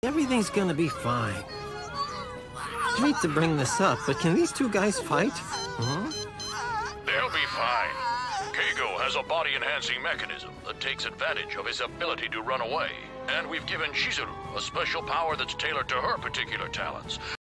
Everything's gonna be fine. I hate to bring this up, but can these two guys fight? They'll be fine. Keigo has a body-enhancing mechanism that takes advantage of his ability to run away. And we've given Chizuru a special power that's tailored to her particular talents.